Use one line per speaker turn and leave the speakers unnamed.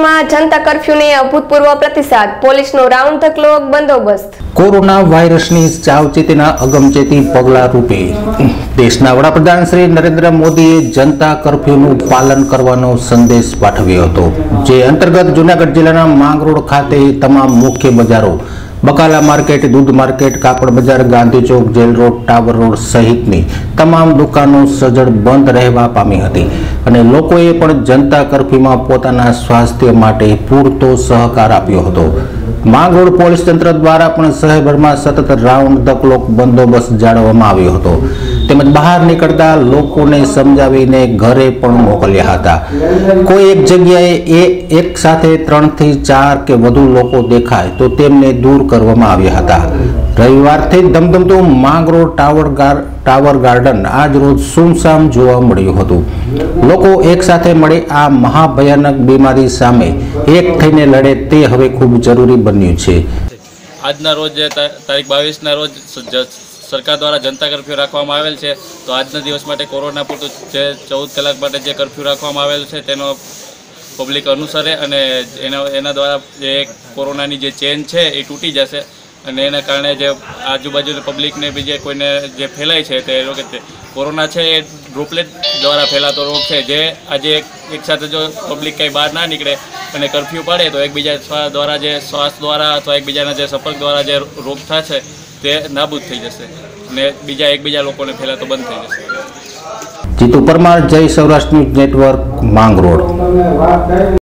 માં જનતા કર્ફ્યુને અભૂતપૂર્વ પ્રતિસાદ, પોલીસનો રાઉન્ડ ધ ક્લોક બંદોબસ્ત।
કોરોના વાયરસની સાવચેતીના અગમચેતી પગલાં રૂપે દેશના વડાપ્રધાન શ્રી નરેન્દ્ર મોદીએ જનતા કર્ફ્યુનું પાલન કરવાનો સંદેશ પાઠવ્યો હતો, જે અંતર્ગત જૂનાગઢ જિલ્લાના માંગરોળ ખાતે તમામ મુખ્ય બજારો, બકાલા માર્કેટ, દૂધ માર્કેટ, કાપડ બજાર, ગાંધી ચોક, જેલ રોડ, ટાવર રોડ સહિતની તમામ દુકાનો સજ્જડ બંધ રહેવા પામી હતી અને લોકોએ પણ જનતા કર્ફ્યુમાં પોતાના સ્વાસ્થ્ય માટે પૂરતો સહકાર આપ્યો હતો। માંગરોળ પોલીસ તંત્ર દ્વારા પણ શહેરભરમાં સતત રાઉન્ડ ધ ક્લોક બંદોબસ્ત જાળવવામાં આવ્યો હતો, તેમજ બહાર નીકળતા લોકોને સમજાવીને ઘરે પણ મોકલ્યા હતા। કોઈ એક જગ્યાએ એક સાથે 3 થી 4 કે વધુ લોકો દેખાય તો તેમને દૂર કરવામાં આવ્યા હતા। રવિવારથી ધમધમતું માંગરોળ ટાવર ગાર્ડન આજ રોજ સુમસામ જોવા મળ્યું હતું। લોકો એક સાથે મળી આ મહાભયાનક બીમારી સામે એક થઈને લડે તે હવે ખૂબ જરૂરી બન્યું છે।
આજના રોજ તારીખ 22ના રોજ સરકાર દ્વારા જનતા કર્ફ્યુ રાખવામાં આવેલ છે, તો આજના દિવસ માટે કોરોના પૂરતું જે 14 કલાક માટે જે કર્ફ્યુ રાખવામાં આવેલ છે તેનો પબ્લિક અનુસરે અને એના દ્વારા જે કોરોનાની જે ચેન છે એ તૂટી જશે અને એના કારણે જે આજુબાજુની પબ્લિકને બીજે કોઈને જે ફેલાય છે તે લોકો કોરોના છે એ ડ્રોપલેટ દ્વારા ફેલાતો રોગ છે, જે આજે એક સાથે જો પબ્લિક કંઈ બહાર ના નીકળે અને કર્ફ્યુ પડે તો એકબીજા દ્વારા જે શ્વાસ દ્વારા અથવા એકબીજાના જે સંપર્ક દ્વારા જે રોગ થશે તે નાબૂદ થઈ જશે અને એકબીજા લોકોને ફેલાતો બંધ થઈ જશે।
જીતુ પરમાર, જય સૌરાષ્ટ્ર ન્યૂઝ નેટવર્ક, માંગરોળ।